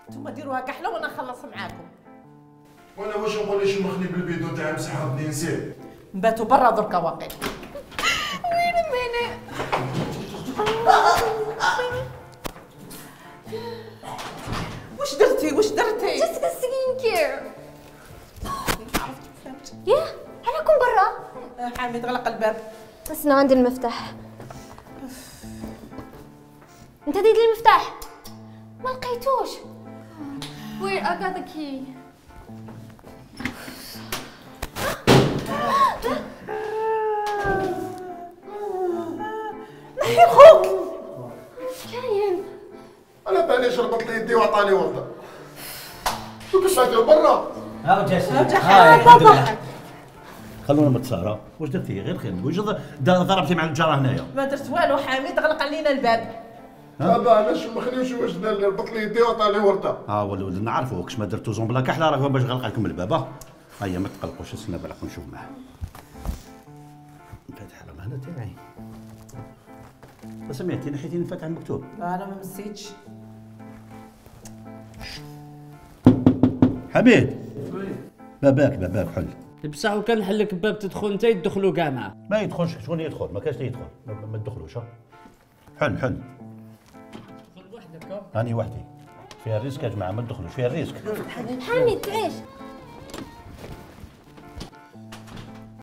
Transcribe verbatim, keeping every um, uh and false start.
نتوما ديروها كحله وانا نخلص معاكم. وانا واش نقول ليش مخني بالبيدو تاع مسح ربي نسيت. نباتوا برا دركا واقي. وين ميني؟ واش درتي واش درتي؟ جست سكين كير. ياه انا كون برا. حامد غلق الباب. بس انا عندي المفتاح. انت ديت لي المفتاح ما لقيتوش. Wait, I got the key. نحي خوك. اش كاين؟ انا باليش ربط لي يدي وعطاني ورده. شو كسبتي برا؟ هاو جاسم. هاي بابا. خلونا متسارة، واش درتي؟ غير خير واش ضربتي مع الجاره هنايا؟ ما درت والو حميد غلق علينا الباب. بابا انا شو مخني واش دار لي ربط لي يدي وعطاني ورده. اه ولد نعرفو كش ما درتو زون بلا كحله راه باش غلق لكم الباب. هيا ما تقلقوش استنى بالك نشوف معاه. فاتح راه هنا تاعي. سمعتي نحيتي نفتح المكتوب. لا انا ما مسيتش. حميد باباك باباك حل. بصح وكان نحلك باب تدخل انت يدخلوا كاع معاه. ما يدخلش شكون يدخل؟ ما كاش اللي يدخل ما, ما تدخلوش. حل حل. دخل وحدك. راني وحدي. فيها الريسك يا جماعه ما تدخلوش فيها الريسك. حميد تعيش.